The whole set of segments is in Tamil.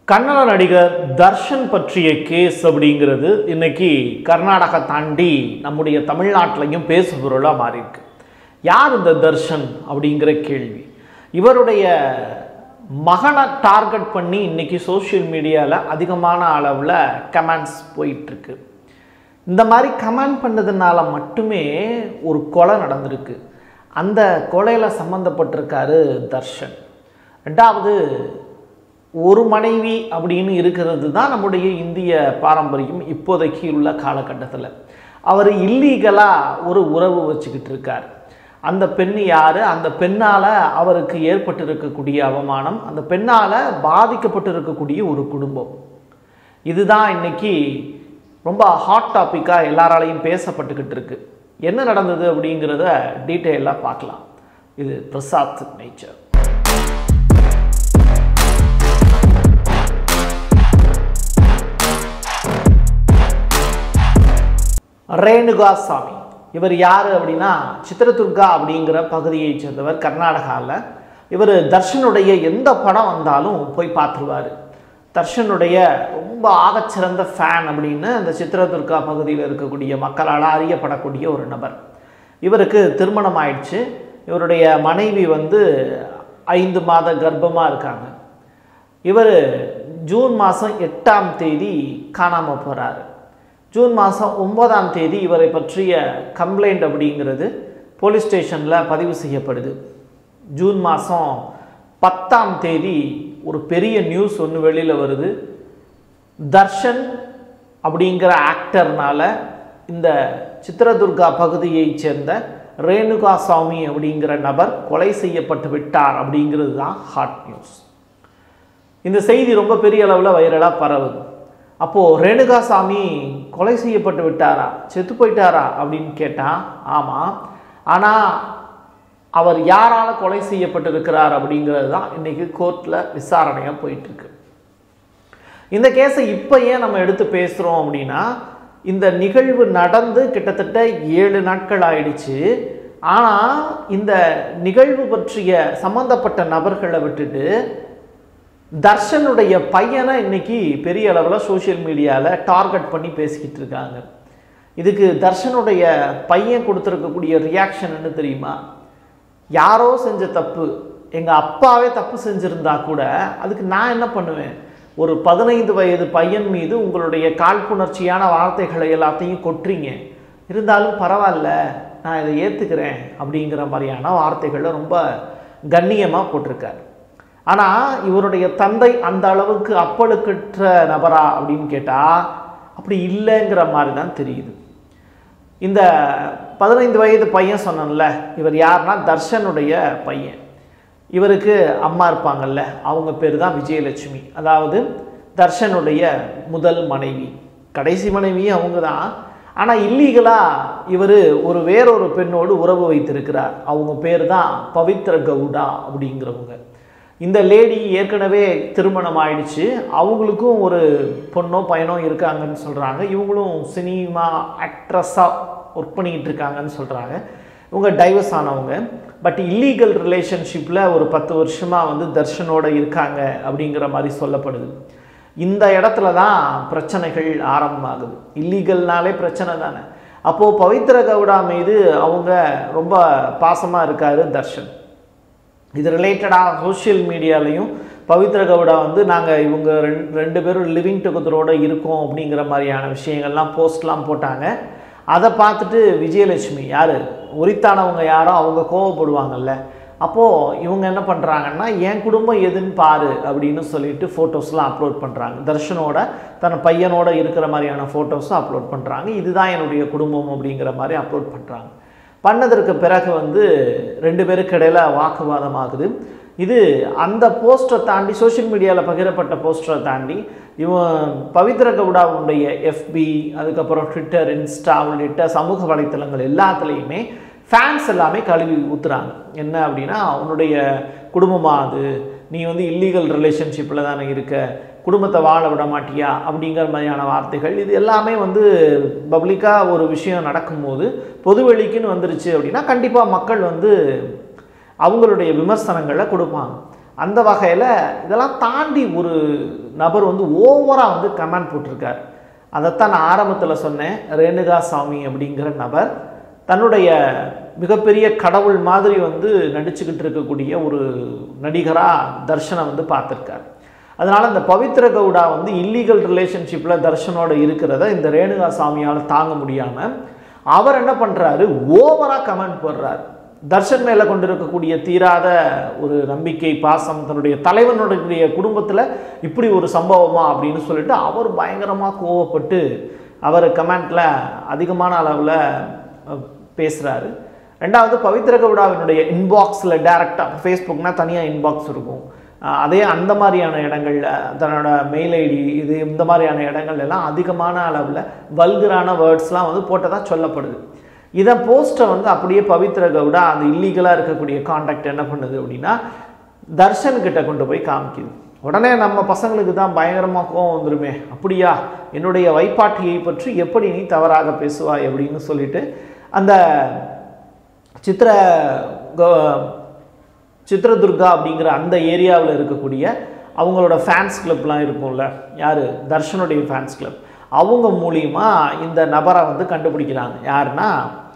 கன்னட நடிகர் தர்ஷன் பற்றிய கேஸ் அப்படிங்கிறது இன்னைக்கு கர்நாடகா தாண்டி நம்முடைய தமிழ்நாட்டிலையும் பேசுபொருளாக மாறி இருக்கு. யார் இந்த தர்ஷன் அப்படிங்கிற கேள்வி. இவருடைய மகனை டார்கெட் பண்ணி இன்னைக்கு சோஷியல் மீடியாவில் அதிகமான அளவில் கமெண்ட்ஸ் போயிட்டுருக்கு. இந்த மாதிரி கமெண்ட் பண்ணதுனால மட்டுமே ஒரு கொலை நடந்திருக்கு. அந்த கொலையில் சம்மந்தப்பட்டிருக்காரு தர்ஷன். ரெண்டாவது, ஒரு மனைவி அப்படின்னு இருக்கிறது தான் நம்முடைய இந்திய பாரம்பரியம். இப்போதைக்கு உள்ள காலகட்டத்தில் அவர் இல்லீகலாக ஒரு உறவு வச்சுக்கிட்டு இருக்கார். அந்த பெண் யார்? அந்த பெண்ணால் அவருக்கு ஏற்பட்டிருக்கக்கூடிய அவமானம், அந்த பெண்ணால் பாதிக்கப்பட்டிருக்கக்கூடிய ஒரு குடும்பம், இதுதான் இன்னைக்கு ரொம்ப ஹாட் டாப்பிக்காக எல்லாராலையும் பேசப்பட்டுக்கிட்டு இருக்கு. என்ன நடந்தது அப்படிங்கிறத டீட்டெயிலாக பார்க்கலாம். இது பிரசாத் நேச்சர். ரேணுகாசாமி இவர் யார் அப்படின்னா, சித்ரதுர்கா அப்படிங்கிற பகுதியை சேர்ந்தவர், கர்நாடகாவில். இவர் தர்ஷனுடைய எந்த படம் வந்தாலும் போய் பார்த்துருவார். தர்ஷனுடைய ரொம்ப ஆகச்சிறந்த ஃபேன் அப்படின்னு அந்த சித்ரதுர்கா பகுதியில் இருக்கக்கூடிய மக்களால் அறியப்படக்கூடிய ஒரு நபர். இவருக்கு திருமணம் ஆயிடுச்சு. இவருடைய மனைவி 5 மாத கர்ப்பமாக இருக்காங்க. இவர் ஜூன் மாதம் 8ஆம் தேதி காணாமல் போகிறாரு. ஜூன் மாதம் 9ஆம் தேதி இவரை பற்றிய கம்ப்ளைண்ட் அப்படிங்கிறது போலீஸ் ஸ்டேஷனில் பதிவு செய்யப்படுது. ஜூன் மாதம் 10ஆம் தேதி ஒரு பெரிய நியூஸ் ஒன்று வெளியில் வருது. தர்ஷன் அப்படிங்கிற ஆக்டர்னால இந்த சித்ரதுர்கா பகுதியைச் சேர்ந்த ரேணுகாசாமி அப்படிங்கிற நபர் கொலை செய்யப்பட்டு விட்டார் அப்படிங்கிறது தான் ஹாட் நியூஸ். இந்த செய்தி ரொம்ப பெரிய அளவில் வைரலாக பரவுது. அப்போது ரேணுகாசாமி கொலை செய்யப்பட்டு விட்டாரா, செத்து போயிட்டாரா அப்படின்னு கேட்டால் ஆமாம். ஆனால் அவர் யாரால் கொலை செய்யப்பட்டிருக்கிறார் அப்படிங்கிறது தான் இன்றைக்கி கோர்ட்டில் விசாரணையாக போயிட்டுருக்கு. இந்த கேஸை இப்போ ஏன் நம்ம எடுத்து பேசுகிறோம் அப்படின்னா, இந்த நிகழ்வு நடந்து கிட்டத்தட்ட 7 நாட்கள் ஆயிடுச்சு. ஆனால் இந்த நிகழ்வு பற்றிய சம்மந்தப்பட்ட நபர்களை விட்டுட்டு தர்ஷனுடைய பையனை இன்னைக்கு பெரிய அளவில் சோஷியல் மீடியாவில் டார்கெட் பண்ணி பேசிக்கிட்டு இருக்காங்க. இதுக்கு தர்ஷனுடைய பையன் கொடுத்துருக்கக்கூடிய ரியாக்ஷன் என்ன தெரியுமா? யாரோ செஞ்ச தப்பு, எங்கள் அப்பாவே தப்பு செஞ்சுருந்தா கூட அதுக்கு நான் என்ன பண்ணுவேன்? ஒரு 15 வயது பையன் மீது உங்களுடைய காழ்ப்புணர்ச்சியான வார்த்தைகளை எல்லாத்தையும் கொட்டுறீங்க, இருந்தாலும் பரவாயில்ல, நான் இதை ஏற்றுக்கிறேன் அப்படிங்கிற மாதிரியான வார்த்தைகளை ரொம்ப கண்ணியமாக போட்டிருக்காரு. ஆனால் இவருடைய தந்தை அந்த அளவுக்கு அப்பழுக்கற்ற நபரா அப்படின்னு கேட்டால் அப்படி இல்லைங்கிற மாதிரி தான் தெரியுது. இந்த 15 வயது பையன் சொன்னல, இவர் யாருன்னா தர்ஷனுடைய பையன். இவருக்கு அம்மா இருப்பாங்கல்ல, அவங்க பேர் தான் விஜயலட்சுமி. அதாவது தர்ஷனுடைய முதல் மனைவி, கடைசி மனைவியும் அவங்க தான். ஆனால் இல்லீகலாக இவர் வேறொரு பெண்ணோடு உறவு வைத்திருக்கிறார். அவங்க பேர் தான் பவித்ர கவுடா அப்படிங்கிறவங்க. இந்த லேடி ஏற்கனவே திருமணம் ஆயிடுச்சு. அவங்களுக்கும் ஒரு பொண்ணோ பையனோ இருக்காங்கன்னு சொல்கிறாங்க. இவங்களும் சினிமா ஆக்ட்ரஸாக ஒர்க் பண்ணிக்கிட்டு இருக்காங்கன்னு சொல்கிறாங்க. இவங்க டைவர்ஸ் ஆனவங்க. பட் இல்லீகல் ரிலேஷன்ஷிப்பில் ஒரு 10 வருஷமாக தர்ஷனோடு இருக்காங்க அப்படிங்கிற மாதிரி சொல்லப்படுது. இந்த இடத்துல தான் பிரச்சனைகள் ஆரம்பமாகுது. இல்லீகல்னாலே பிரச்சனை தானே. அப்போது பவித்ர கவுடா மீது அவங்க ரொம்ப பாசமாக இருக்கார் தர்ஷன். இது ரிலேட்டடாக சோஷியல் மீடியாலையும் பவித்ர கவுடா நாங்கள் இவங்க ரெண்டு பேரும் லிவிங் டுகெதரோடு இருக்கோம் அப்படிங்கிற மாதிரியான விஷயங்கள்லாம் போஸ்ட்லாம் போட்டாங்க. அதை பார்த்துட்டு விஜயலட்சுமி யார் உரித்தானவங்க யாரோ அவங்க கோவப்படுவாங்கல்ல. அப்போது இவங்க என்ன பண்ணுறாங்கன்னா, என் குடும்பம் எதுன்னு பாரு அப்படின்னு சொல்லிட்டு ஃபோட்டோஸ்லாம் அப்லோட் பண்ணுறாங்க. தர்ஷனோட தன் பையனோட இருக்கிற மாதிரியான ஃபோட்டோஸும் அப்லோட் பண்ணுறாங்க. இதுதான் என்னுடைய குடும்பம் அப்படிங்கிற மாதிரி அப்லோட் பண்ணுறாங்க. பண்ணதற்கு பிறகு 2 பேருக்கு இடையில வாக்குவாதம் ஆகுது. இது அந்த போஸ்டரை தாண்டி, சோஷியல் மீடியாவில் பகிரப்பட்ட போஸ்டரை தாண்டி இவன் பவித்ர கவுடாவுடைய FB, அதுக்கப்புறம் ட்விட்டர், இன்ஸ்டா உள்ளிட்ட சமூக வலைத்தளங்கள் எல்லாத்துலேயுமே ஃபேன்ஸ் எல்லாமே கழுவி ஊற்றுறாங்க. என்ன அப்படின்னா, உன்னுடைய குடும்பமாக அது, நீ இல்லீகல் ரிலேஷன்ஷிப்பில் தானே இருக்க, குடும்பத்தை வாழ விட மாட்டியா அப்படிங்கிற மாதிரியான வார்த்தைகள். இது எல்லாமே பப்ளிக்காக ஒரு விஷயம் நடக்கும்போது பொதுவெளிக்குன்னு வந்துருச்சு அப்படின்னா கண்டிப்பாக மக்கள் அவங்களுடைய விமர்சனங்களை கொடுப்பாங்க. அந்த வகையில் இதெல்லாம் தாண்டி ஒரு நபர் வந்து ஓவராக வந்து கமெண்ட் போட்டிருக்கார். அதைத்தான் நான் ஆரம்பத்தில் சொன்னேன். ரேணுகாசாமி அப்படிங்கிற நபர் தன்னுடைய மிகப்பெரிய கடவுள் மாதிரி வந்து நடிச்சுக்கிட்டு இருக்கக்கூடிய ஒரு நடிகராக தர்ஷனை வந்து பார்த்துருக்கார். அதனால் இந்த பவித்ர கவுடா வந்து இல்லீகல் ரிலேஷன்ஷிப்பில் தர்ஷனோட இருக்கிறத இந்த ரேணுகாசாமியால் தாங்க முடியாமல் அவர் என்ன பண்ணுறாரு, ஓவராக கமெண்ட் போடுறார். தர்ஷன் மேலே கொண்டிருக்கக்கூடிய தீராத ஒரு நம்பிக்கை, பாசம், தன்னுடைய தலைவனுடைய குடும்பத்தில் இப்படி ஒரு சம்பவமா அப்படின்னு சொல்லிட்டு அவர் பயங்கரமாக கோவப்பட்டு அவர் கமெண்ட்டில் அதிகமான அளவில் பேசுகிறாரு. ரெண்டாவது, பவித்ர கவுடாவினுடைய இன்பாக்ஸில் டைரெக்டாக, ஃபேஸ்புக்னால் தனியாக இன்பாக்ஸ் இருக்கும், அதே அந்த மாதிரியான இடங்களில் தன்னோட மெயில் ஐடி இது இந்த மாதிரியான இடங்கள் எல்லாம் அதிகமான அளவில் வல்கரான வேர்ட்ஸ்லாம் வந்து போட்டதாக சொல்லப்படுது. இதை போஸ்ட்டை வந்து அப்படியே பவித்ர கவுடா அந்த இல்லீகலாக இருக்கக்கூடிய கான்டாக்ட் என்ன பண்ணுது அப்படின்னா தர்ஷன்கிட்ட கொண்டு போய் காமிக்குது. உடனே நம்ம பசங்களுக்கு தான் பயங்கரமாக கோவம் வந்துடுமே, அப்படியா என்னுடைய வைப்பாட்டியை பற்றி எப்படி நீ தவறாக பேசுவாய் அப்படின்னு சொல்லிட்டு அந்த சித்ரதுர்கா அப்படிங்கிற அந்த ஏரியாவில் இருக்கக்கூடிய அவங்களோட ஃபேன்ஸ் கிளப்லாம் இருக்கும்ல, யார், தர்ஷனுடைய ஃபேன்ஸ் கிளப், அவங்க மூலியமாக இந்த நபரை வந்து கண்டுபிடிக்கிறாங்க. யாருன்னா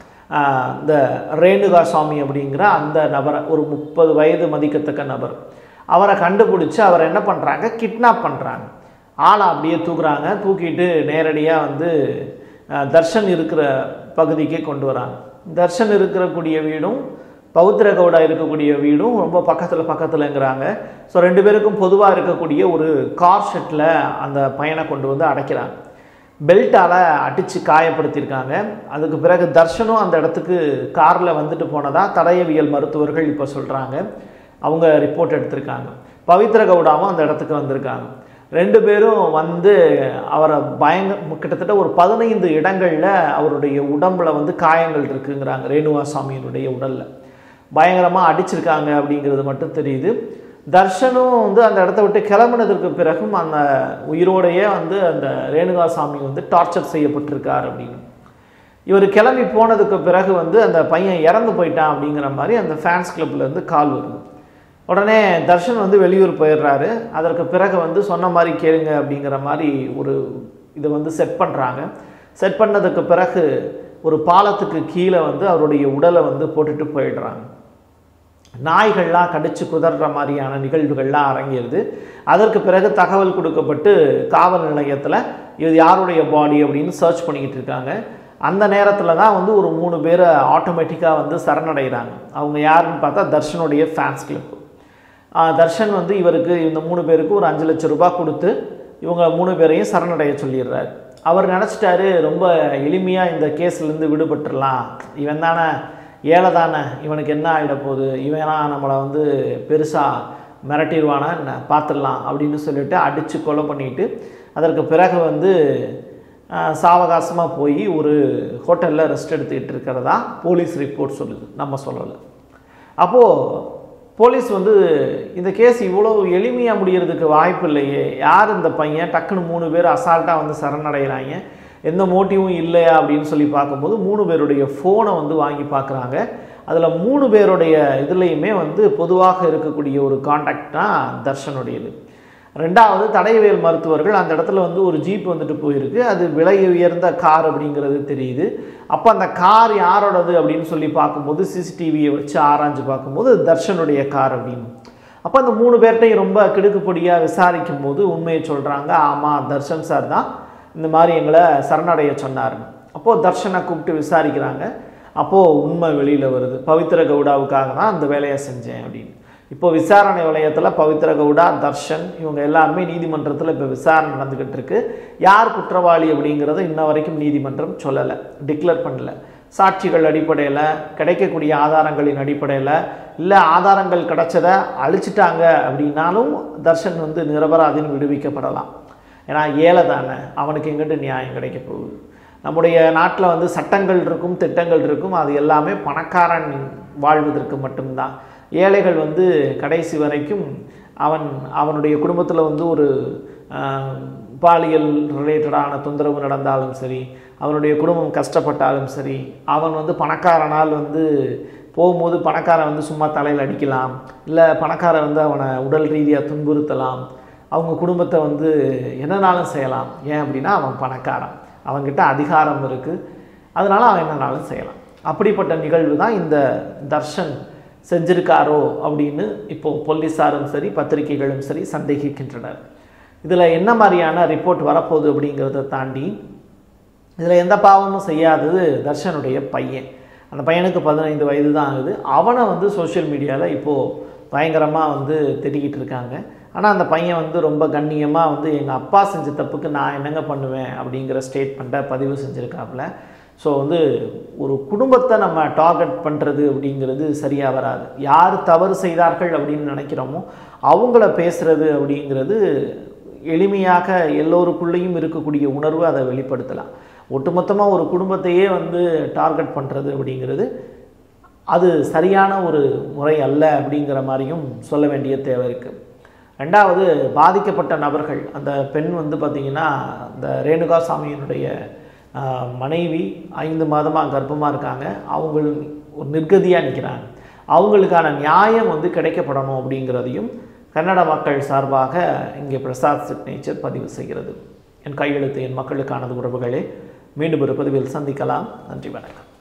இந்த ரேணுகாசாமி அப்படிங்கிற அந்த நபரை, ஒரு 30 வயது மதிக்கத்தக்க நபர். அவரை கண்டுபிடிச்சி அவரை என்ன பண்ணுறாங்க, கிட்னாப் பண்ணுறாங்க. ஆளை அப்படியே தூக்குறாங்க. தூக்கிட்டு நேரடியாக வந்து தர்ஷன் இருக்கிற பகுதிக்கே கொண்டு வராங்க. தர்ஷன் இருக்கக்கூடிய வீடும் பவித்ர கவுடா இருக்கக்கூடிய வீடும் ரொம்ப பக்கத்துலங்கிறாங்க. ஸோ 2 பேருக்கும் பொதுவாக இருக்கக்கூடிய ஒரு கார் ஷெட்டில் அந்த பையனை கொண்டு வந்து அடைக்கிறாங்க. பெல்ட்டால் அடித்து காயப்படுத்தியிருக்காங்க. அதுக்கு பிறகு தர்ஷனும் அந்த இடத்துக்கு காரில் வந்துட்டு போனதாக தடயவியல் மருத்துவர்கள் இப்போ சொல்கிறாங்க. அவங்க ரிப்போர்ட் எடுத்திருக்காங்க. பவித்ர கவுடாவும் அந்த இடத்துக்கு வந்திருக்காங்க. 2 பேரும் வந்து அவரை கிட்டத்தட்ட ஒரு 15 இடங்களில் அவருடைய உடம்பில் வந்து காயங்கள் இருக்குங்கிறாங்க. ரேணுகாசாமியினுடைய உடலில் பயங்கரமாக அடிச்சிருக்காங்க அப்படிங்கிறது மட்டும் தெரியுது. தர்ஷனும் வந்து அந்த இடத்த விட்டு கிளம்பினதற்கு பிறகும் அந்த உயிரோடையே வந்து அந்த ரேணுகாசாமி வந்து டார்ச்சர் செய்யப்பட்டிருக்கார் அப்படின்னு. இவர் கிளம்பி போனதுக்கு பிறகு வந்து அந்த பையன் இறந்து போயிட்டான் அப்படிங்கிற மாதிரி அந்த ஃபேன்ஸ் கிளப்லேருந்து கால் வருது. உடனே தர்ஷன் வந்து வெளியூர் போயிடுறாரு. அதற்கு பிறகு வந்து சொன்ன மாதிரி கேளுங்க அப்படிங்கிற மாதிரி ஒரு இதை வந்து செட் பண்ணுறாங்க. செட் பண்ணதுக்கு பிறகு ஒரு பாலத்துக்கு கீழே வந்து அவருடைய உடலை வந்து போட்டுட்டு போயிடுறாங்க. நாய்கள்லாம் கடிச்சு குதற மாதிரியான நிகழ்வுகள்லாம் அரங்கிடுது. அதற்கு பிறகு தகவல் கொடுக்கப்பட்டு காவல் நிலையத்தில் இது யாருடைய பாடி அப்படின்னு சர்ச் பண்ணிக்கிட்டு இருக்காங்க. அந்த நேரத்தில் தான் வந்து ஒரு 3 பேரை ஆட்டோமேட்டிக்காக வந்து சரணடைகிறாங்க. அவங்க யாருன்னு பார்த்தா தர்ஷனுடைய ஃபேன்ஸ் கிளப். தர்ஷன் வந்து இவருக்கு இந்த 3 பேருக்கு ஒரு 5 லட்சம் ரூபாய் கொடுத்து இவங்க 3 பேரையும் சரணடைய சொல்லிடுறாரு. அவர் நினச்சிட்டாரு ரொம்ப எளிமையாக இந்த கேஸ்லேருந்து விடுபட்டுடலாம், இவன் தானே ஏழை தானே, இவனுக்கு என்ன ஆகிட போகுது, இவனா நம்மளை வந்து பெருசாக மிரட்டிடுவானா என்ன பார்த்துடலாம் அப்படின்னு சொல்லிட்டு அடித்து கொலை பண்ணிவிட்டு அதற்கு பிறகு வந்து சாவகாசமாக போய் ஒரு ஹோட்டலில் ரெஸ்ட் எடுத்துக்கிட்டு இருக்கிறதா போலீஸ் ரிப்போர்ட் சொல்லுது, நம்ம சொல்லலை. அப்போது போலீஸ் வந்து இந்த கேஸ் இவ்வளோ எளிமையாக முடிகிறதுக்கு வாய்ப்பு இல்லையே, யார் இந்த பையன், டக்குன்னு 3 பேர் அசால்ட்டாக வந்து சரணடைகிறாங்க, எந்த மோட்டிவும் இல்லையா அப்படின்னு சொல்லி பார்க்கும்போது 3 பேருடைய ஃபோனை வந்து வாங்கி பார்க்குறாங்க. அதில் 3 பேருடைய இதுலேயுமே வந்து பொதுவாக இருக்கக்கூடிய ஒரு கான்டாக்ட்னா தர்ஷனுடையது. ரெண்டாவது, தடயவியல் மருத்துவர்கள் அந்த இடத்துல வந்து ஒரு ஜீப் வந்துட்டு போயிருக்கு, அது விலை உயர்ந்த கார் அப்படிங்கிறது தெரியுது. அப்போ அந்த கார் யாரோடது அப்படின்னு சொல்லி பார்க்கும்போது சிசிடிவியை வச்சு ஆராய்ஞ்சு பார்க்கும்போது தர்ஷனுடைய கார் அப்படின்னு. அப்போ அந்த 3 பேர்ட்டையும் ரொம்ப கிடுக்குப்படியாக விசாரிக்கும் போது உண்மையை சொல்கிறாங்க, ஆமாம் தர்ஷன் சார் தான் இந்த மாதிரி எங்களை சரணடைய சொன்னாருன்னு. அப்போது தர்ஷனை கூப்பிட்டு விசாரிக்கிறாங்க. அப்போது உண்மை வெளியில் வருது, பவித்ர கவுடாவுக்காக தான் அந்த வேலையை செஞ்சேன் அப்படின்னு. இப்போ விசாரணை வளையத்தில் பவித்ர கவுடா, தர்ஷன் இவங்க எல்லாருமே நீதிமன்றத்தில் இப்போ விசாரணை நடந்துக்கிட்டு இருக்கு. யார் குற்றவாளி அப்படிங்கிறத இன்ன வரைக்கும் நீதிமன்றம் சொல்லலை, டிக்ளேர் பண்ணலை. சாட்சிகள் அடிப்படையில், கிடைக்கக்கூடிய ஆதாரங்களின் அடிப்படையில், இல்லை ஆதாரங்கள் கிடைச்சதை அழிச்சிட்டாங்க அப்படின்னாலும் தர்ஷன் வந்து நிரபராதின்னு விடுவிக்கப்படலாம். ஏன்னா ஏழை தானே, அவனுக்கு எங்கிட்ட நியாயம் கிடைக்க போகுது. நம்முடைய நாட்டில் வந்து சட்டங்கள் இருக்கும், திட்டங்கள் இருக்கும், அது எல்லாமே பணக்காரன் வாழ்வதற்கு மட்டும்தான். ஏழைகள் வந்து கடைசி வரைக்கும் அவனுடைய குடும்பத்தில் வந்து ஒரு பாலியல் ரிலேட்டடான தொந்தரவு நடந்தாலும் சரி, அவனுடைய குடும்பம் கஷ்டப்பட்டாலும் சரி, அவன் வந்து பணக்காரனால் வந்து போகும்போது பணக்காரன் வந்து சும்மா தலையில் அடிக்கலாம், இல்லை பணக்காரன் வந்து அவனை உடல் ரீதியாக துன்புறுத்தலாம், அவங்க குடும்பத்தை வந்து என்னனாலும் செய்யலாம். ஏன் அப்படின்னா அவன் பணக்காரன், அவன்கிட்ட அதிகாரம் இருக்குது, அதனால் அவன் என்னனாலும் செய்யலாம். அப்படிப்பட்ட நிகழ்வு தான் இந்த தர்ஷன் செஞ்சிருக்காரோ அப்படின்னு இப்போது போலீஸாரும் சரி பத்திரிகைகளும் சரி சந்தேகிக்கின்றனர். இதில் என்ன மாதிரியான ரிப்போர்ட் வரப்போகுது அப்படிங்கிறத தாண்டி இதில் எந்த பாவமும் செய்யாதது தர்ஷனுடைய பையன். அந்த பையனுக்கு 15 வயது தான் ஆகுது. அவனை வந்து சோஷியல் மீடியாவில் இப்போது பயங்கரமாக வந்து திட்டிக்கிட்டு இருக்காங்க. ஆனால் அந்த பையன் வந்து ரொம்ப கண்ணியமாக வந்து எங்கள் அப்பா செஞ்ச தப்புக்கு நான் என்னங்க பண்ணுவேன் அப்படிங்கிற ஸ்டேட்மெண்ட்டை பதிவு செஞ்சுருக்காப்புல. ஸோ வந்து ஒரு குடும்பத்தை நம்ம டார்கெட் பண்ணுறது அப்படிங்கிறது சரியாக வராது. யார் தவறு செய்தார்கள் அப்படின்னு நினைக்கிறோமோ அவங்கள பேசுகிறது அப்படிங்கிறது எளிமையாக எல்லோருக்குள்ளேயும் இருக்கக்கூடிய உணர்வு அதை வெளிப்படுத்தலாம். ஒட்டுமொத்தமாக ஒரு குடும்பத்தையே வந்து டார்கெட் பண்ணுறது அப்படிங்கிறது அது சரியான ஒரு முறை அல்ல அப்படிங்கிற மாதிரியும் சொல்ல வேண்டிய தேவை இருக்குது. ரெண்டாவது, பாதிக்கப்பட்ட நபர்கள், அந்த பெண் வந்து பார்த்திங்கன்னா இந்த ரேணுகா சாமியினுடைய மனைவி 5 மாதமாக கர்ப்பமாக இருக்காங்க. அவங்க ஒரு நிர்கதியாக நிற்கிறாங்க. அவங்களுக்கான நியாயம் வந்து கிடைக்கப்படணும் அப்படிங்கிறதையும் கன்னட மக்கள் சார்பாக இங்கே பிரசாத் சிக்னேச்சர் பதிவு செய்கிறது. என் கையெழுத்து என் மக்களுக்கானது உறவுகளே. மீண்டும் ஒரு பதிவில் சந்திக்கலாம். நன்றி, வணக்கம்.